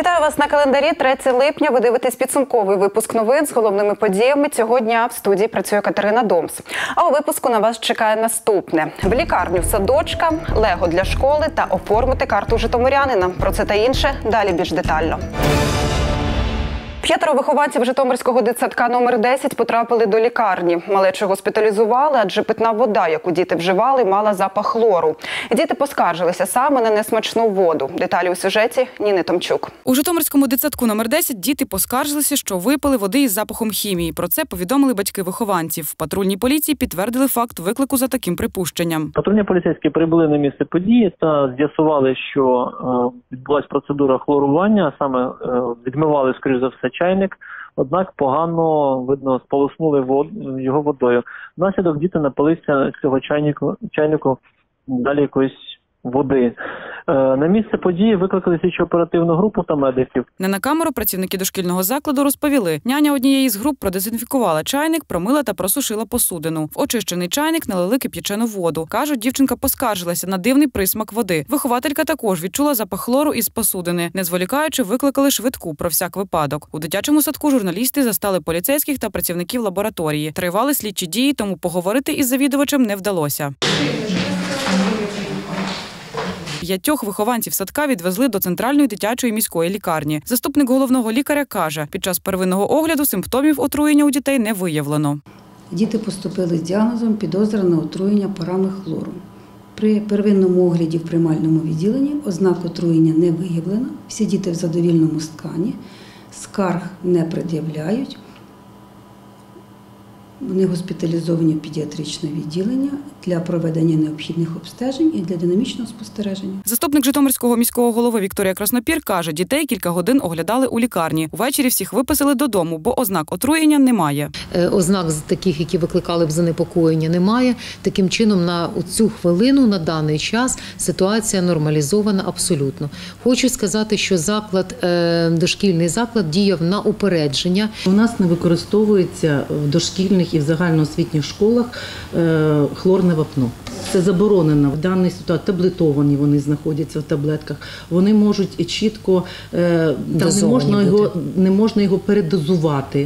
Вітаю вас на календарі 3 липня. Ви дивитесь підсумковий випуск новин з головними подіями. Цього дня в студії працює Катерина Домс. А у випуску на вас чекає наступне. В лікарню садочка, лего для школи та оформити карту житомирянина. Про це та інше далі більш детально. 5 вихованців Житомирського дитсадка номер 10 потрапили до лікарні. Малечу госпіталізували, адже питна вода, яку діти вживали, мала запах хлору. Діти поскаржилися саме на несмачну воду. Деталі у сюжеті Ніни Томчук. У Житомирському дитсадку номер 10 діти поскаржилися, що випили води із запахом хімії. Про це повідомили батьки вихованців. В патрульній поліції підтвердили факт виклику за таким припущенням. Патрульні поліцейські прибули на місце події та з'ясували, що відбулася процедура хлорування, саме відмивали, скоріш за все, чайник, однак погано, видно, сполоснули його водою. Внаслідок діти напилися з цього чайнику далі якоїсь води. На місце події викликали слідчо-оперативну групу та медиків. Не на камеру працівники дошкільного закладу розповіли. Няня однієї з груп продезінфікувала чайник, промила та просушила посудину. В очищений чайник налили кип'ячену воду. Кажуть, дівчинка поскаржилася на дивний присмак води. Вихователька також відчула запах хлору із посудини. Не зволікаючи, викликали швидку про всяк випадок. У дитячому садку журналісти застали поліцейських та працівників лабораторії. Тривали слідчі дії, тому поговорити із завідувачем не вдалося. 5 вихованців садка відвезли до центральної дитячої міської лікарні. Заступник головного лікаря каже, під час первинного огляду симптомів отруєння у дітей не виявлено. Діти поступили з діагнозом підозра на отруєння парами хлору. При первинному огляді в приймальному відділенні ознак отруєння не виявлено. Всі діти в задовільному стані, скарг не пред'являють. Вони госпіталізовані в педіатричне відділення для проведення необхідних обстежень і для динамічного спостереження. Заступник Житомирського міського голови Вікторія Краснопір каже, дітей кілька годин оглядали у лікарні. Увечері всіх виписали додому, бо ознак отруєння немає. Ознак таких, які викликали б занепокоєння, немає. Таким чином, на цю хвилину, на даний час, ситуація нормалізована абсолютно. Хочу сказати, що дошкільний заклад діяв на упередження. У нас не використовується в дошкільних і в загальноосвітніх школах хлорне вапно. Це заборонено. В даній ситуації таблетовані вони знаходяться в таблетках. Вони можуть чітко, не можна його передозувати.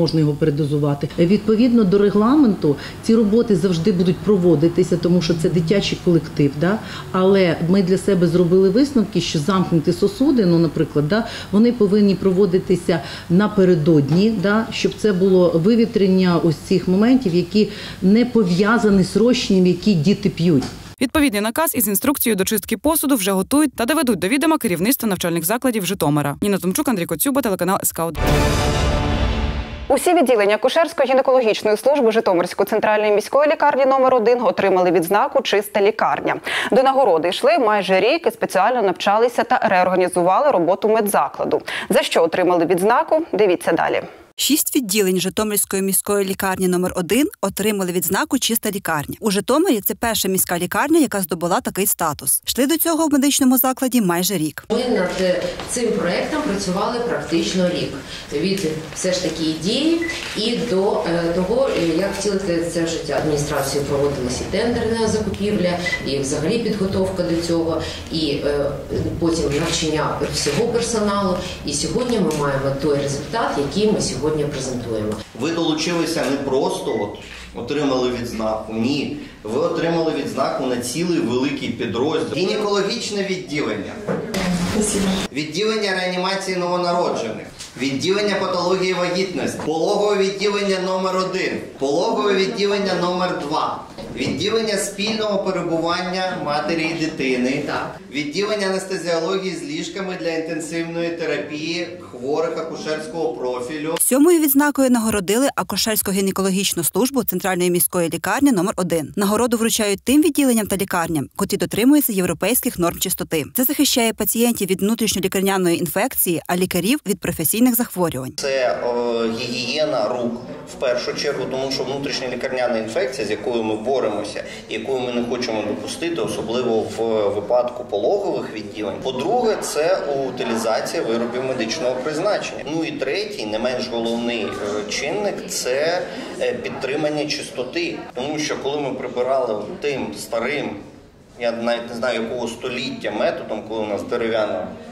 Відповідно до регламенту, ці роботи завжди будуть проводитися, тому що це дитячий колектив. Да? Але ми для себе зробили висновки, що замкнуті сосуди, наприклад, вони повинні проводитися напередодні, щоб це було вивітрення ось цих моментів, які не пов'язані з розчинами, які діти п'ють. Відповідний наказ із інструкцією до чистки посуду вже готують та доведуть до відома керівництва навчальних закладів Житомира. Ніна Томчук, Андрій Коцюба, телеканал СК1. Усі відділення акушерсько-гінекологічної служби Житомирської центральної міської лікарні номер 1 отримали відзнаку «Чиста лікарня». До нагороди йшли майже рік і спеціально навчалися та реорганізували роботу медзакладу. За що отримали відзнаку? Дивіться далі. 6 відділень Житомирської міської лікарні номер 1 отримали відзнаку «Чиста лікарня». У Житомирі це перша міська лікарня, яка здобула такий статус. Йшли до цього в медичному закладі майже рік. Ми над цим проєктом працювали практично рік. Від все ж таки ідеї і до того, як втілити це в життя. Адміністрацією проводилася і тендерна закупівля, і взагалі підготовка до цього, і потім навчання всього персоналу. І сьогодні ми маємо той результат, який ми сьогодні презентуємо. Ви долучилися не просто отримали відзнаку, ні. Ви отримали відзнаку на цілий великий підрозділ. Гінекологічне відділення, відділення реанімації новонароджених, відділення патології вагітності, пологове відділення номер 1, пологове відділення номер 2. Відділення спільного перебування матері і дитини, відділення анестезіології з ліжками для інтенсивної терапії хворих акушерського профілю. 7-ю відзнакою нагородили акушерсько-гінекологічну службу Центральної міської лікарні номер 1. Нагороду вручають тим відділенням та лікарням, котрі дотримуються європейських норм чистоти. Це захищає пацієнтів від внутрішньолікарняної інфекції, а лікарів від професійних захворювань. Це гігієна рук в першу чергу, тому що внутрішньолікарняна інфекція, з якою ми боремося, яку ми не хочемо допустити, особливо в випадку пологових відділень. По-друге, це утилізація виробів медичного призначення. Ну і третій, не менш головний чинник – це підтримання чистоти. Тому що коли ми прибирали тим старим, я навіть не знаю якого століття методом, коли у нас дерев'яна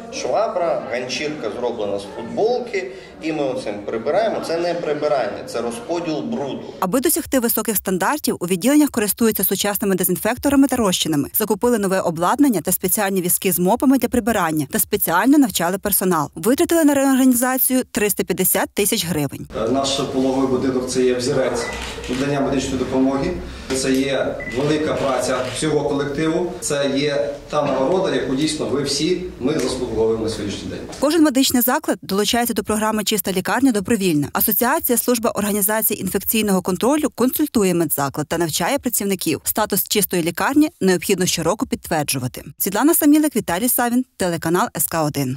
швабра, ганчірка зроблена з футболки, і ми оцим прибираємо. Це не прибирання, це розподіл бруду. Аби досягти високих стандартів, у відділеннях користуються сучасними дезінфекторами та розчинами, закупили нове обладнання та спеціальні візки з мопами для прибирання та спеціально навчали персонал. Витратили на реорганізацію 350 тисяч гривень. Наш пологовий будинок – це є взірець надання медичної допомоги. Це є велика праця всього колективу. Це є та нагорода, яку дійсно ви всі, ми заслуговуємо на сьогоднішній день. Кожен медичний заклад долучається до програми «Чиста лікарня» добровільно. Асоціація служба організації інфекційного контролю консультує медзаклад та навчає працівників. Статус чистої лікарні необхідно щороку підтверджувати. Світлана Самілик, Віталій Савін, телеканал СК1.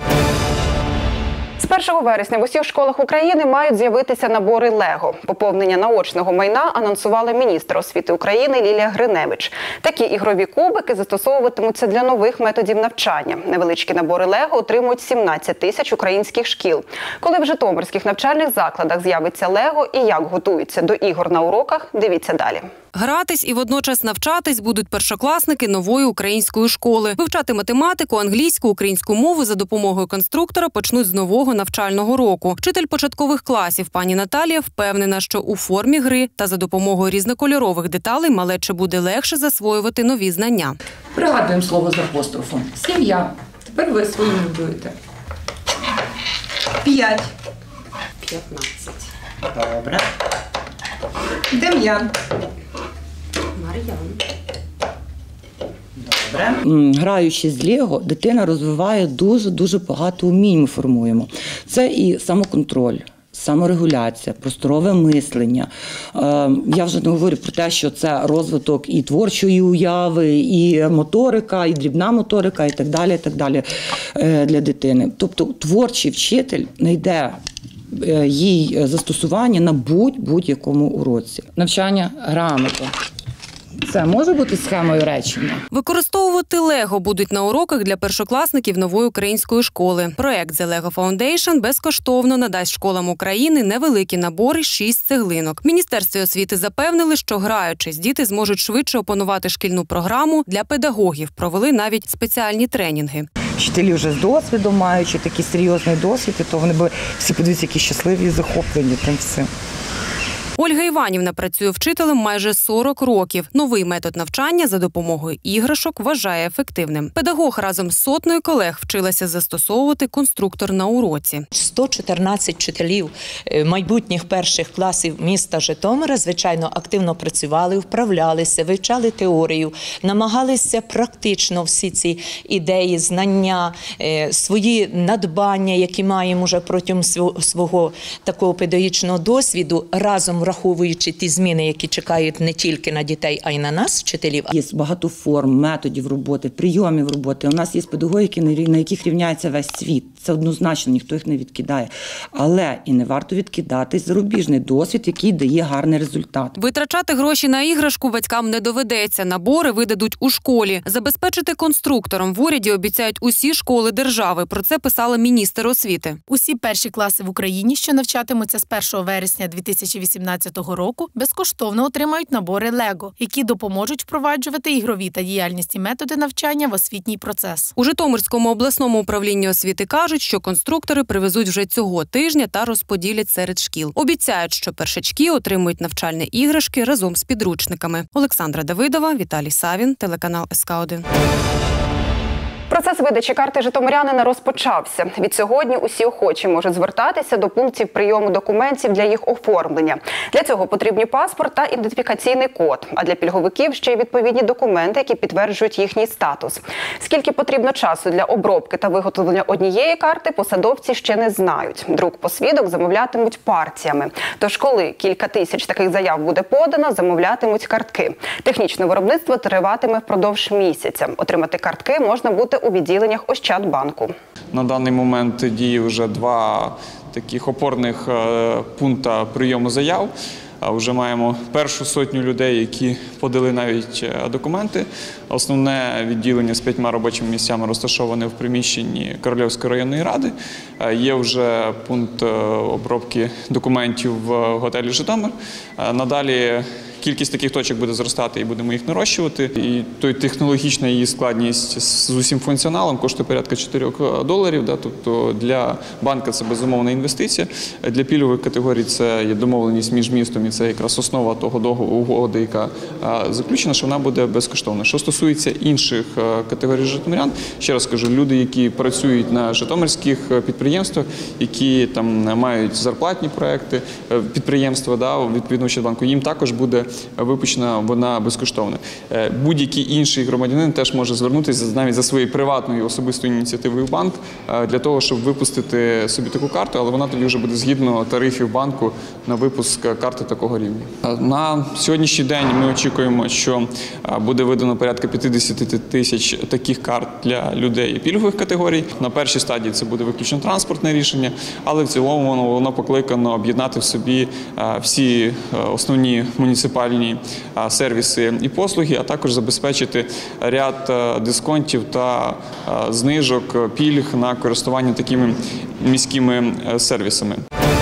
З 1 вересня в усіх школах України мають з'явитися набори «Лего». Поповнення наочного майна анонсувала міністр освіти України Лілія Гриневич. Такі ігрові кубики застосовуватимуться для нових методів навчання. Невеличкі набори «Лего» отримують 17 тисяч українських шкіл. Коли в житомирських навчальних закладах з'явиться «Лего» і як готуються до ігор на уроках, дивіться далі. Гратись і водночас навчатись будуть першокласники нової української школи. Вивчати математику, англійську, українську мову за допомогою конструктора почнуть з нового навчального року. Вчитель початкових класів пані Наталія впевнена, що у формі гри та за допомогою різнокольорових деталей малече буде легше засвоювати нові знання. Пригадуємо слово з апострофом. Сім'я. Тепер ви своїм будуєте. 5. 15. Добре. Дем'ян. Граючи з Лего, дитина розвиває дуже багато умінь, ми формуємо. Це і самоконтроль, саморегуляція, просторове мислення. Я вже не говорю про те, що це розвиток і творчої уяви, і моторика, і дрібна моторика, і так далі для дитини. Тобто творчий вчитель знайде їй застосування на будь-якому уроці. Навчання грамоти. Це може бути схемою речення. Використовувати Лего будуть на уроках для першокласників нової української школи. Проект The Lego Foundation безкоштовно надасть школам України невеликі набори 6 цеглинок. В Міністерстві освіти запевнили, що граючись, діти зможуть швидше опанувати шкільну програму. Для педагогів провели навіть спеціальні тренінги. Вчителі вже з досвідом, маючи такий серйозний досвід, то вони б всі подивіться, які щасливі і захоплені тим всім. Ольга Іванівна працює вчителем майже 40 років. Новий метод навчання за допомогою іграшок вважає ефективним. Педагог разом з сотнею колег вчилася застосовувати конструктор на уроці. 114 вчителів майбутніх перших класів міста Житомира, звичайно, активно працювали, вправлялися, вивчали теорію, намагалися практично всі ці ідеї, знання, свої надбання, які маємо вже протягом свого такого педагогічного досвіду, разом враховуючи ті зміни, які чекають не тільки на дітей, а й на нас, вчителів. Є багато форм, методів роботи, прийомів роботи. У нас є педагогіки, на яких рівняється весь світ. Це однозначно, ніхто їх не відкидає. Але і не варто відкидати зарубіжний досвід, який дає гарний результат. Витрачати гроші на іграшку батькам не доведеться. Набори видадуть у школі. Забезпечити конструктором в уряді обіцяють усі школи держави. Про це писала міністр освіти. Усі перші класи в Україні, що навчатимуться з 1 вересня 2018 року, безкоштовно отримають набори «Лего», які допоможуть впроваджувати ігрові та діяльність і методи навчання в освітній процес. У Житомирському обласному управлінні освіти кажуть, що конструктори привезуть вже цього тижня та розподілять серед шкіл. Обіцяють, що першачки отримують навчальні іграшки разом з підручниками. Олександра Давидова, Віталій Савін, телеканал СК1. Процес видачі карти житомирянина розпочався. Відсьогодні усі охочі можуть звертатися до пунктів прийому документів для їх оформлення. Для цього потрібні паспорт та ідентифікаційний код, а для пільговиків ще й відповідні документи, які підтверджують їхній статус. Скільки потрібно часу для обробки та виготовлення однієї карти, посадовці ще не знають. Друк-посвідок замовлятимуть партіями. Тож коли кілька тисяч таких заяв буде подано, замовлятимуть картки. Технічне виробництво триватиме впродовж місяця. Отримати картки можна буде у відділеннях Ощадбанку. На даний момент діє вже 2 таких опорних пункти прийому заяв. Вже маємо першу сотню людей, які подали навіть документи. Основне відділення з 5 робочими місцями розташоване в приміщенні Корольовської районної ради. Є вже пункт обробки документів в готелі «Житомир». Надалі кількість таких точок буде зростати і будемо їх нарощувати. І той технологічна її складність з усім функціоналом коштує порядка $4. Да? Тобто для банка це безумовна інвестиція. Для пільгових категорій це є домовленість між містом, і це якраз основа того угоди, яка заключена, що вона буде безкоштовна. Що стосується інших категорій житомирян, ще раз кажу, люди, які працюють на житомирських підприємствах, які там мають зарплатні проекти, підприємства, да, відповідно Ощадбанку, їм також буде випущена вона безкоштовно. Будь-який інший громадянин теж може звернутися навіть за своєю приватною особистою ініціативою в банк для того, щоб випустити собі таку карту, але вона тоді вже буде згідно тарифів банку на випуск карти такого рівня. На сьогоднішній день ми очікуємо, що буде видано порядка 50 тисяч таких карт для людей пільгових категорій. На першій стадії це буде виключно транспортне рішення, але в цілому воно покликано об'єднати в собі всі основні муніципальні сервіси і послуги, а також забезпечити ряд дисконтів та знижок, пільг на користування такими міськими сервісами.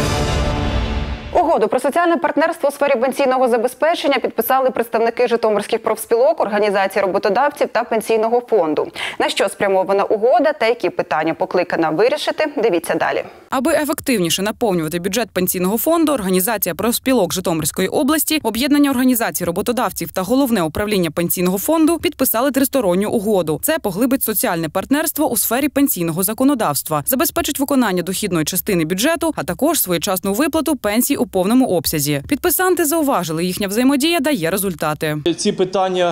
Угоду про соціальне партнерство у сфері пенсійного забезпечення підписали представники житомирських профспілок, організацій роботодавців та пенсійного фонду. На що спрямована угода та які питання покликана вирішити, дивіться далі. Аби ефективніше наповнювати бюджет пенсійного фонду, організація профспілок Житомирської області, об'єднання організацій роботодавців та головне управління пенсійного фонду підписали тристоронню угоду. Це поглибить соціальне партнерство у сфері пенсійного законодавства, забезпечить виконання дохідної частини бюджету, а також своєчасну виплату пенсій у повному обсязі. Підписанти зауважили, їхня взаємодія дає результати. Ці питання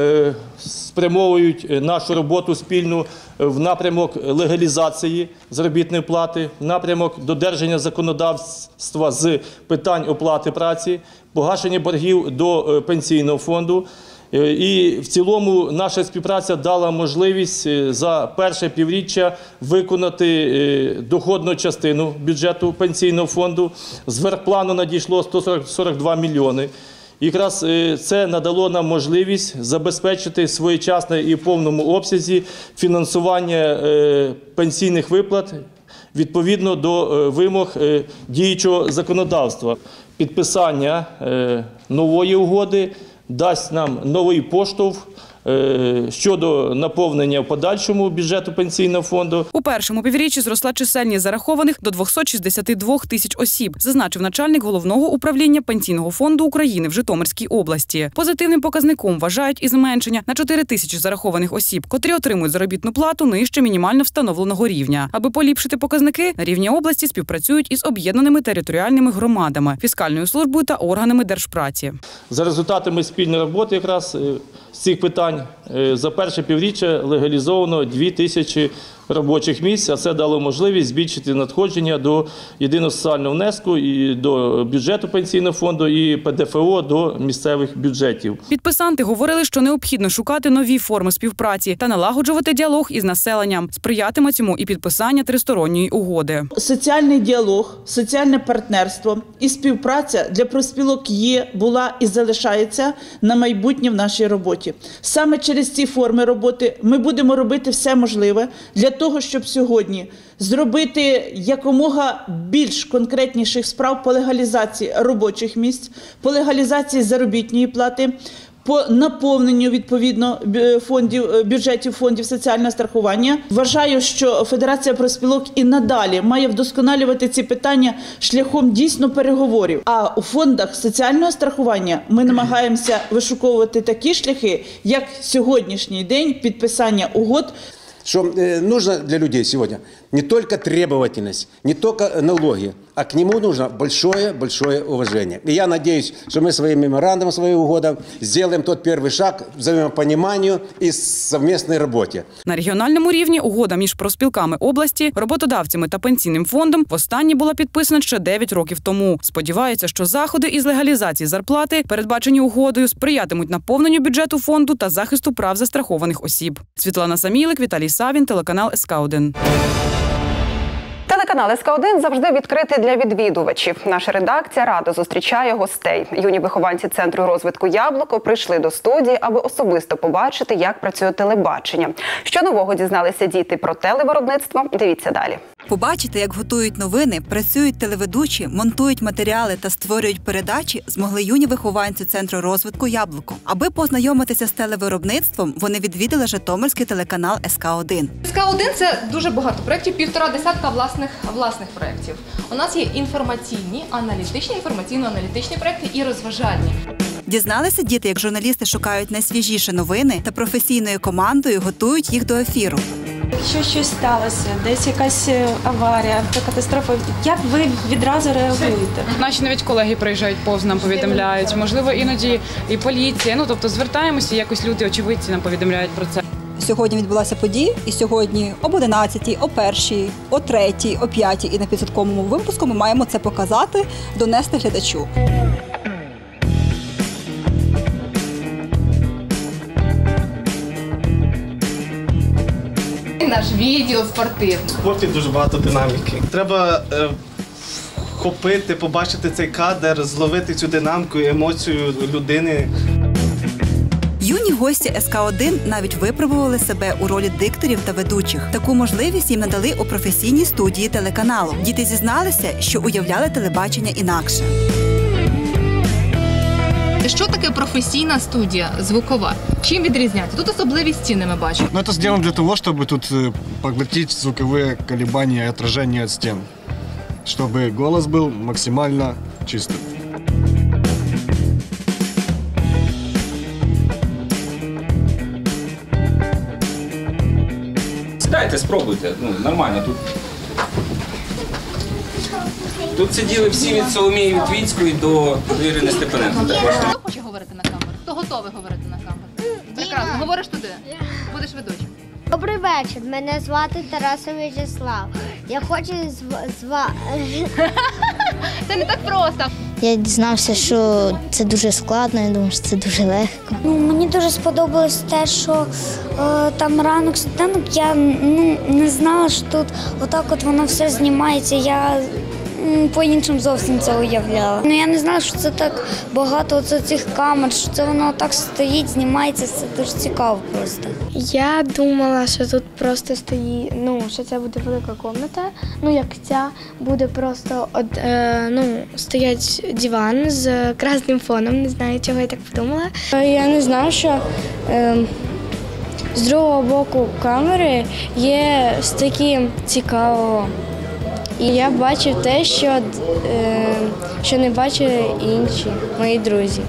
спрямовують нашу роботу спільну в напрямок легалізації заробітної плати, в напрямок додержання законодавства з питань оплати праці, погашення боргів до пенсійного фонду. І в цілому наша співпраця дала можливість за перше півріччя виконати доходну частину бюджету пенсійного фонду. Зверхплану надійшло 142 мільйони. Якраз це надало нам можливість забезпечити своєчасне і в повному обсязі фінансування пенсійних виплат відповідно до вимог діючого законодавства. Підписання нової угоди дасть нам новий поштовх щодо наповнення в подальшому бюджету пенсійного фонду. У першому півріччі зросла чисельність зарахованих до 262 тисяч осіб, зазначив начальник Головного управління Пенсійного фонду України в Житомирській області. Позитивним показником вважають і зменшення на 4 тисячі зарахованих осіб, котрі отримують заробітну плату нижче мінімально встановленого рівня. Аби поліпшити показники, на рівні області співпрацюють із об'єднаними територіальними громадами, фіскальною службою та органами держпраці. За результатами спільної роботи якраз з цих питань за перше півріччя легалізовано 2 тисячі робочих місць, а це дало можливість збільшити надходження до єдиного соціального внеску і до бюджету пенсійного фонду, і ПДФО до місцевих бюджетів. Підписанти говорили, що необхідно шукати нові форми співпраці та налагоджувати діалог із населенням. Сприятиме цьому і підписання тристоронньої угоди. Соціальний діалог, соціальне партнерство і співпраця для профспілок є, була і залишається на майбутнє в нашій роботі. Саме через ці форми роботи ми будемо робити все можливе для того, щоб сьогодні зробити якомога більш конкретніших справ по легалізації робочих місць, по легалізації заробітної плати, по наповненню відповідно бюджетів фондів соціального страхування. Вважаю, що Федерація профспілок і надалі має вдосконалювати ці питання шляхом дійсно переговорів. А у фондах соціального страхування ми намагаємося вишуковувати такі шляхи, як сьогоднішній день підписання угод. Что нужно для людей сегодня не только требовательность, не только налоги, а к нему нужно большое уважение. И я надеюсь, что мы своим меморандумом, своей угодой сделаем тот первый шаг к взаимопониманию и совместной работе. На регіональному рівні угода між профспілками області, роботодавцями та пенсійним фондом востаннє була підписана ще 9 років тому. Сподіваються, що заходи із легалізації зарплати, передбачені угодою, сприятимуть наповненню бюджету фонду та захисту прав застрахованих осіб. Світлана Самілик, Віталій Савін, телеканал СК1. Телеканал СК1 завжди відкритий для відвідувачів. Наша редакція радо зустрічає гостей. Юні вихованці Центру розвитку «Яблуко» прийшли до студії, аби особисто побачити, як працює телебачення. Що нового дізналися діти про телевиробництво? Дивіться далі. Побачити, як готують новини, працюють телеведучі, монтують матеріали та створюють передачі, змогли юні вихованці Центру розвитку «Яблуко». Аби познайомитися з телевиробництвом, вони відвідали житомирський телеканал СК1. СК1 – це дуже багато проєктів, 1,5 десятка власних проєктів. У нас є інформаційні, інформаційно-аналітичні проєкти і розважальні. Дізналися діти, як журналісти шукають найсвіжіші новини та професійною командою готують їх до ефіру. Якщо щось сталося, десь якась аварія, катастрофа, як ви відразу реагуєте? Наші навіть колеги приїжджають повз, нам повідомляють. Можливо, іноді і поліція. Тобто звертаємося, якось люди, очевидці нам повідомляють про це. Сьогодні відбулася подія, і сьогодні об 11, о 1, о 3, о 5 і на підсудковому випуску ми маємо це показати, донести глядачу. Наш відділ спортивний. В спорті дуже багато динаміки. Треба вхопити, побачити цей кадр, зловити цю динаміку, емоцію людини. Юні гості СК1 навіть випробували себе у ролі дикторів та ведучих. Таку можливість їм надали у професійній студії телеканалу. Діти зізналися, що уявляли телебачення інакше. Що таке професійна студія звукова? Чим відрізняється? Тут особливі стіни ми бачимо. Ну, это сделано для того, чтобы тут поглотить звуковые колебания и отражения от стен, чтобы голос был максимально чистым. Сідайте, спробуйте. Нормально тут. Тут сиділи всі від Соломії Вітвіцької до Ірини Степаненко. Хто хоче говорити на камеру? Хто готовий говорити на камеру? Прекрасно. Говориш туди. Будеш ведучим. Добрий вечір. Мене звати Тарасов В'ячеслав. Я хочу Це не так просто. Я дізнався, що це дуже складно, я думаю, що це дуже легко. Мені дуже сподобалось те, що там ранок-світанок, я не знала, що тут отак от воно все знімається. Я по-іншому зовсім це уявляла. Я не знала, що це так багато цих камер, що це воно так стоїть, знімається, це дуже цікаво просто. Я думала, що тут просто стоїть, що це буде велика кімната, як ця, буде просто стоять диван з красним фоном, не знаю, чого я так подумала. Я не знаю, що з другого боку камери є такі цікавого. І я бачив те, що не бачили інші мої друзі.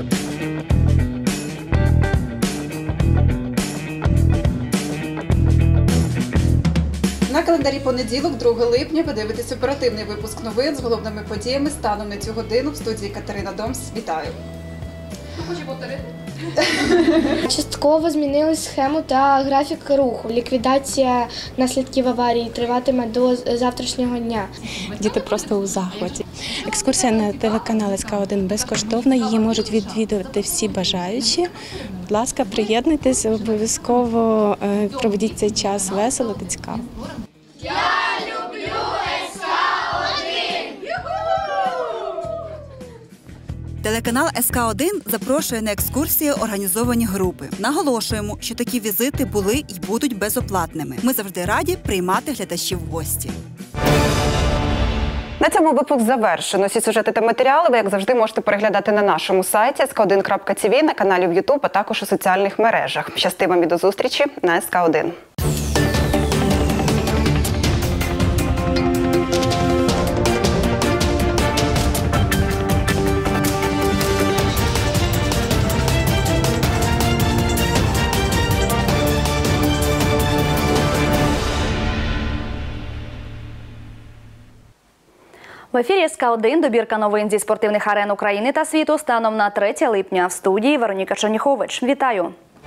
На календарі понеділок, 2 липня, ви дивитесь оперативний випуск новин з головними подіями станом на цю годину. В студії Катерина Домс. Вітаю. Хто хоче повторити? Частково змінили схему та графік руху. Ліквідація наслідків аварії триватиме до завтрашнього дня. Діти просто у захваті. Екскурсія на телеканал СК1 безкоштовна, її можуть відвідувати всі бажаючі. Будь ласка, приєднуйтесь, обов'язково проведіть цей час весело та цікаво. Я люблю СК1! Телеканал СК1 запрошує на екскурсії організовані групи. Наголошуємо, що такі візити були і будуть безоплатними. Ми завжди раді приймати глядачів в гості. На цьому випуск завершено. Всі сюжети та матеріали ви, як завжди, можете переглядати на нашому сайті sk1.tv, на каналі в YouTube, а також у соціальних мережах. Щасти вам і до зустрічі на СК1. В ефірі СК1 добірка новин зі спортивних арен України та світу станом на 3 липня. В студії Вероніка Черніхович. Вітаю!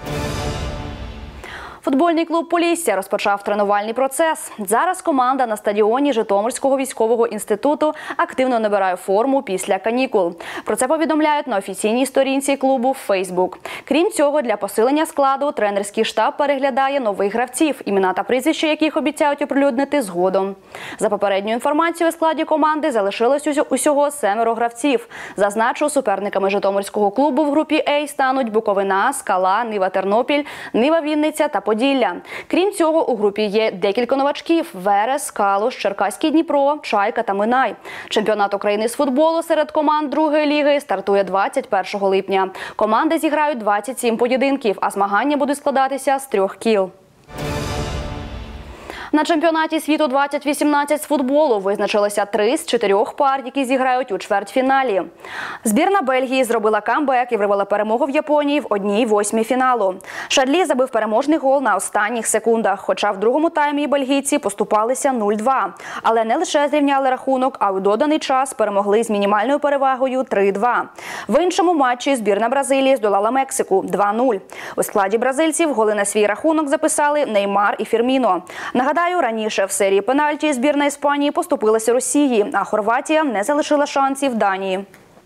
Футбольний клуб «Полісся» розпочав тренувальний процес. Зараз команда на стадіоні Житомирського військового інституту активно набирає форму після канікул. Про це повідомляють на офіційній сторінці клубу в Фейсбук. Крім цього, для посилення складу тренерський штаб переглядає нових гравців, імена та прізвища яких обіцяють оприлюднити згодом. За попередньою інформацією, у складі команди залишилось усього 7 гравців. Зазначу, суперниками Житомирського клубу в групі А стануть Буковина, Скала, Нива Тернопіль, Нива Вінниця та Подільська. Поділля. Крім цього, у групі є декілька новачків – Верес, Калуш, Черкаський Дніпро, Чайка та Минай. Чемпіонат України з футболу серед команд другої ліги стартує 21 липня. Команди зіграють 27 поєдинків, а змагання будуть складатися з 3 кіл. На чемпіонаті світу 2018 з футболу визначилося 3 з 4 пар, які зіграють у чвертьфіналі. Збірна Бельгії зробила камбек і вирвала перемогу в Японії в 1/8 фіналу. Шарлі забив переможний гол на останніх секундах, хоча в другому таймі бельгійці поступалися 0-2. Але не лише зрівняли рахунок, а у доданий час перемогли з мінімальною перевагою 3-2. В іншому матчі збірна Бразилії здолала Мексику 2-0. У складі бразильців голи на свій рахунок записали Неймар і Фірміно. Нагадаю, раніше в серії пенальті збірна Іспанії поступилася Росії, а Хорватія не залишила шансів Данії.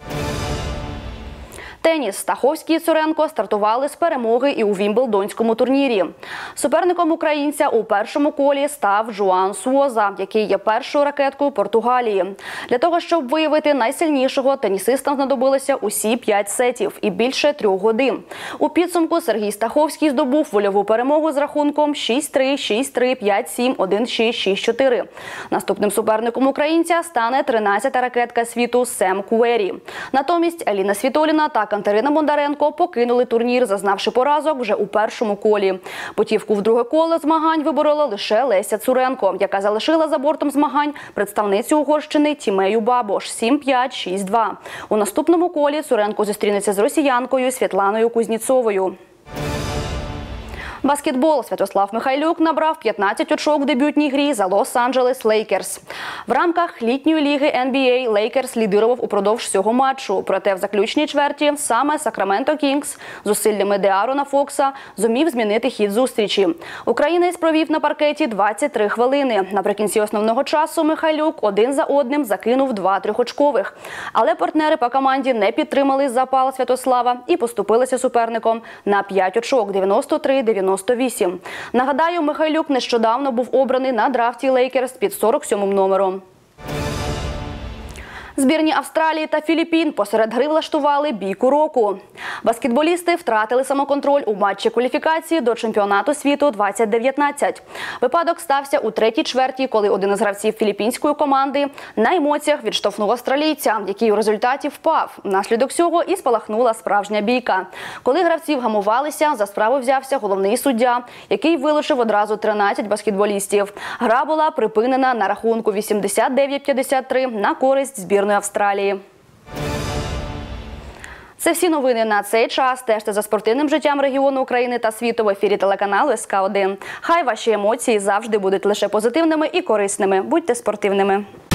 Теніс. Стаховський і Цуренко стартували з перемоги і у Вімблдонському турнірі. Суперником українця у першому колі став Жуан Суоза, який є першою ракеткою Португалії. Для того, щоб виявити найсильнішого, тенісистам знадобилося усі 5 сетів і більше 3 годин. У підсумку Сергій Стаховський здобув вольову перемогу з рахунком 6-3, 6-3, 5-7, 1-6, 6-4. Наступним суперником українця стане 13-та ракетка світу Сем Куері. Натомість Еліна Світоліна та Катерина Бондаренко покинули турнір, зазнавши поразок вже у першому колі. Путівку в друге коло змагань виборола лише Леся Цуренко, яка залишила за бортом змагань представницю Угорщини Тімею Бабош 7-5, 6-2. У наступному колі Цуренко зустрінеться з росіянкою Світланою Кузніцовою. Баскетбол. Святослав Михайлюк набрав 15 очок в дебютній грі за Лос-Анджелес Лейкерс. В рамках літньої ліги NBA Лейкерс лідирував упродовж всього матчу. Проте в заключній чверті саме Сакраменто Кінгс зусиллями Деарона Фокса зумів змінити хід зустрічі. Українець провів на паркеті 23 хвилини. Наприкінці основного часу Михайлюк один за одним закинув 2 трьохочкових. Але партнери по команді не підтримали запал Святослава і поступилися суперником на 5 очок – 93-98. Нагадаю, Михайлюк нещодавно був обраний на драфті Лейкерс під 47-м номером. Збірні Австралії та Філіппін посеред гри влаштували бійку року. Баскетболісти втратили самоконтроль у матчі кваліфікації до чемпіонату світу 2019. Випадок стався у третій чверті, коли один із гравців філіппінської команди на емоціях відштовхнув австралійця, який у результаті впав. Внаслідок цього і спалахнула справжня бійка. Коли гравці вгамувалися, за справу взявся головний суддя, який вилучив одразу 13 баскетболістів. Гра була припинена на рахунку 89-53 на користь збірної Австралії. Це всі новини на цей час. Стежте за спортивним життям регіону України та світу в ефірі телеканалу СК1. Хай ваші емоції завжди будуть лише позитивними і корисними. Будьте спортивними.